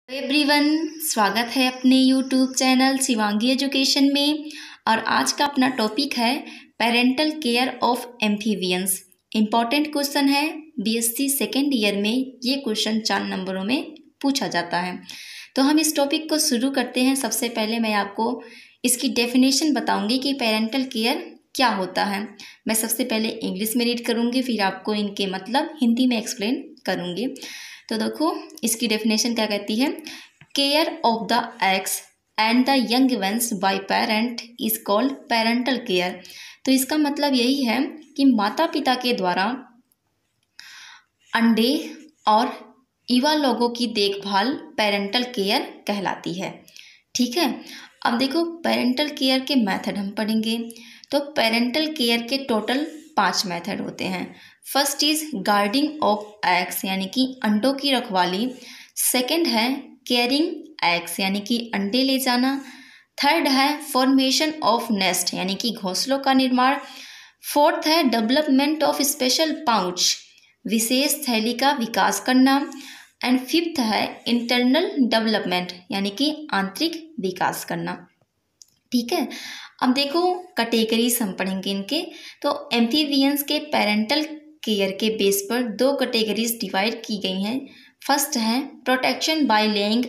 Everyone, स्वागत है अपने यूट्यूब चैनल शिवांगी एजुकेशन में। और आज का अपना टॉपिक है parental care of amphibians. Important question है, बीएससी सेकेंड ईयर में ये क्वेश्चन 4 नंबरों में पूछा जाता है। तो हम इस टॉपिक को शुरू करते हैं। सबसे पहले मैं आपको इसकी डेफिनेशन बताऊंगी कि पेरेंटल केयर क्या होता है। मैं सबसे पहले इंग्लिश में रीड करूंगी, फिर आपको इनके मतलब हिंदी में एक्सप्लेन करूंगी। तो देखो इसकी डेफिनेशन क्या कहती है। Care of the eggs and the young ones by parent is called parental care. तो इसका मतलब यही है कि माता पिता के द्वारा अंडे और युवा लोगों की देखभाल पेरेंटल केयर कहलाती है। ठीक है, अब देखो पेरेंटल केयर के मेथड हम पढ़ेंगे। तो पेरेंटल केयर के टोटल 5 मेथड होते हैं। First is guarding of eggs यानी कि अंडों की रखवाली। सेकंड है केयरिंग एग्स यानी कि अंडे ले जाना। थर्ड है फॉर्मेशन ऑफ नेस्ट यानी कि घोंसलों का निर्माण। फोर्थ है डेवलपमेंट ऑफ स्पेशल पाउच विशेष थैली का विकास करना। एंड फिफ्थ है इंटरनल डेवलपमेंट यानी कि आंतरिक विकास करना। ठीक है, अब देखो कैटेगरीज हम पढ़ेंगे इनके। तो एम्फीबियंस के पेरेंटल केयर के बेस पर 2 कैटेगरीज डिवाइड की गई हैं। फर्स्ट है protection by laying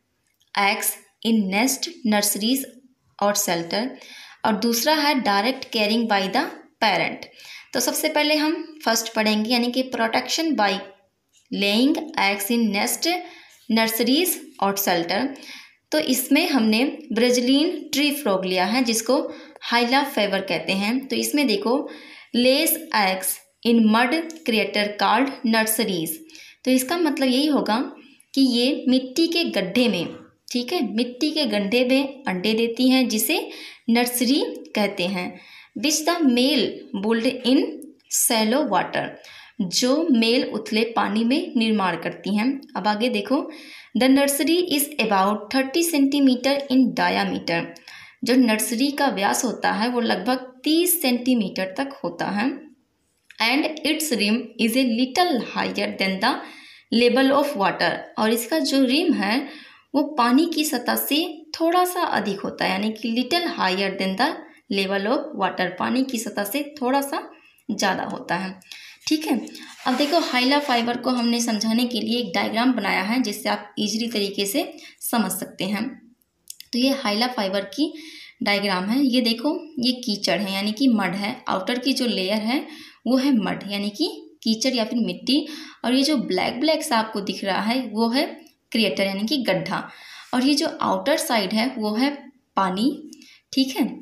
eggs in nest nurseries और शेल्टर, और दूसरा है direct caring by the parent. तो सबसे पहले हम फर्स्ट पढ़ेंगे यानी कि protection by laying eggs in nest nurseries और शेल्टर। तो इसमें हमने ब्राजीलियन ट्री फ्रॉग लिया है जिसको हाइला फेवर कहते हैं। तो इसमें देखो lays eggs in mud crater called nurseries. तो इसका मतलब यही होगा कि ये मिट्टी के गड्ढे में, ठीक है, मिट्टी के गड्ढे में अंडे देती हैं जिसे नर्सरी कहते हैं। Which the male build in shallow water, जो मेल उथले पानी में निर्माण करती हैं। अब आगे देखो the nursery is about 30 centimetre in diameter. जो नर्सरी का व्यास होता है वो लगभग 30 सेंटीमीटर तक होता है। And its rim is a little higher than the level of water, और इसका जो रिम है वो पानी की सतह से थोड़ा सा अधिक होता है, यानी कि little higher than the level of water, पानी की सतह से थोड़ा सा ज़्यादा होता है। ठीक है, अब देखो हाइला फाइबर को हमने समझाने के लिए एक डायग्राम बनाया है जिससे आप इजीली तरीके से समझ सकते हैं। तो ये हाइला फाइबर की डायग्राम है। ये देखो ये कीचड़ है यानी कि मड है। आउटर की जो लेयर है वो है मड यानी कि कीचड़ या फिर मिट्टी, और ये जो ब्लैक ब्लैक सा आपको दिख रहा है वो है क्रिएटर यानी कि गड्ढा, और ये जो आउटर साइड है वो है पानी। ठीक है,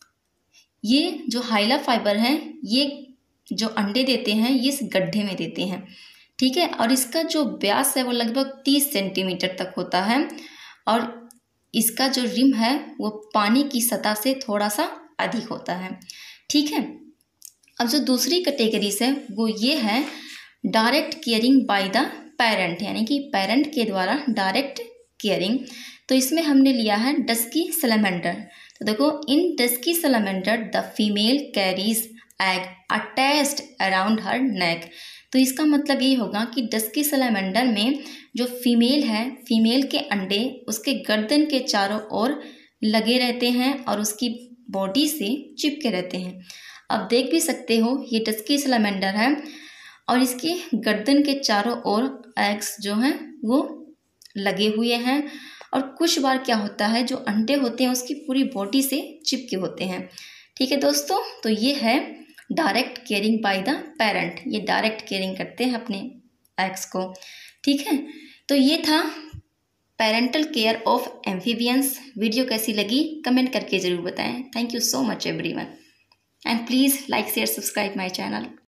ये जो हाइला फाइबर है ये जो अंडे देते हैं ये इस गड्ढे में देते हैं। ठीक है, और इसका जो व्यास है वो लगभग 30 सेंटीमीटर तक होता है, और इसका जो रिम है वो पानी की सतह से थोड़ा सा अधिक होता है। ठीक है, अब जो दूसरी कैटेगरी है वो ये है direct caring by the parent यानी कि पेरेंट के द्वारा डायरेक्ट केयरिंग। तो इसमें हमने लिया है डस्की सैलमेंडर। तो देखो in dusky salamander the female carries egg attached around her neck. तो इसका मतलब ये होगा कि डस्की सैलमेंडर में जो फीमेल है, फीमेल के अंडे उसके गर्दन के चारों ओर लगे रहते हैं और उसकी बॉडी से चिपके रहते हैं। अब देख भी सकते हो ये डस्की सैलमेंडर है और इसके गर्दन के चारों ओर एग्स जो हैं वो लगे हुए हैं, और कुछ बार क्या होता है जो अंडे होते हैं उसकी पूरी बॉडी से चिपके होते हैं। ठीक है दोस्तों, तो ये है direct caring by the parent. ये डायरेक्ट केयरिंग करते हैं अपने एग्स को। ठीक है, तो ये था parental care of amphibians. Video कैसी लगी कमेंट करके ज़रूर बताएं। Thank you so much everyone, and please like share subscribe my channel.